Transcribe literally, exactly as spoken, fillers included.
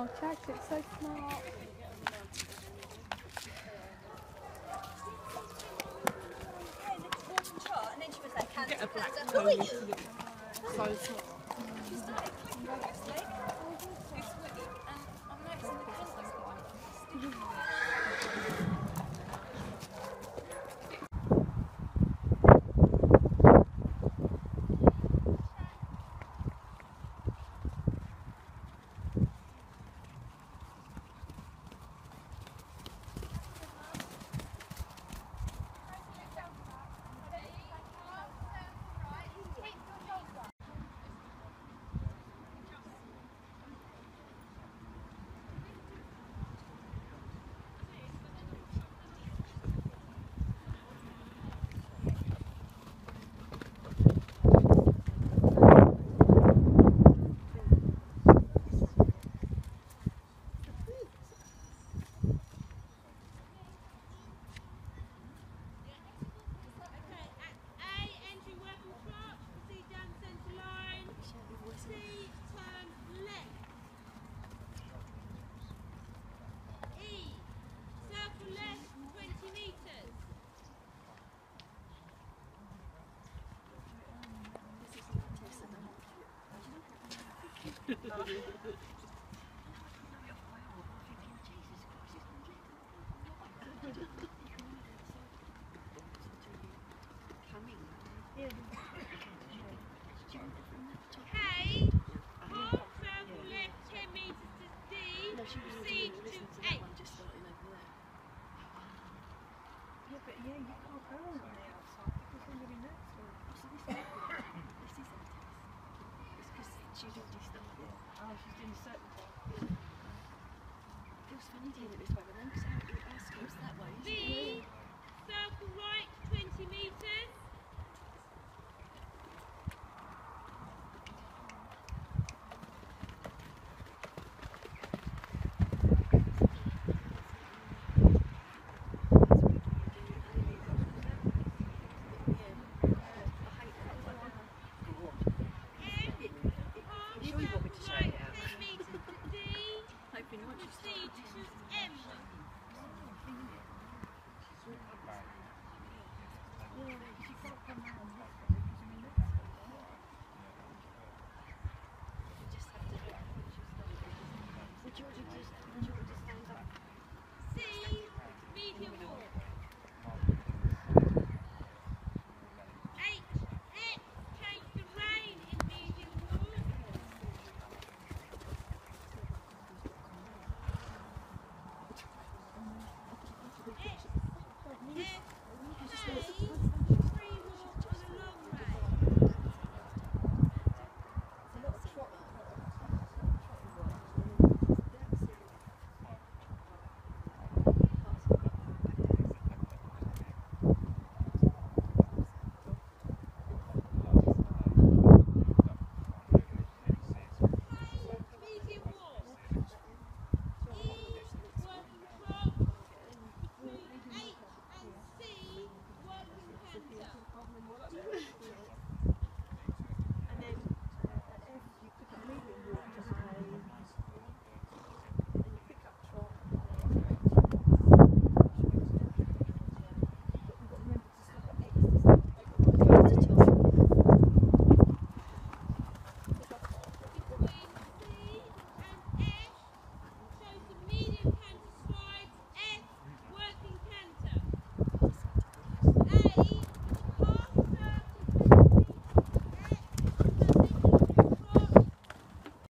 Oh, Jack, it's so smart. Get a black pony. So smart. K, half circle left ten metres to D, proceed to H. Yeah, but yeah, you can't go on the outside because somebody next to it. She's already started. Oh, she's doing a certain thing. It feels funny doing it this way, but then because our school's that way, isn't it? B, circle right twenty metres.